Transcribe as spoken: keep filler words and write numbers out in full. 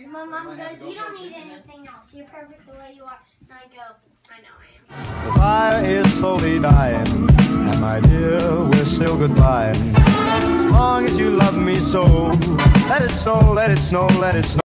my mom goes, you don't need anything else. You're perfect the way you are. And I go, I know I am. The fire is slowly dying, and my dear, we're still goodbye. As long as you love me so, let it snow, let it snow, let it snow.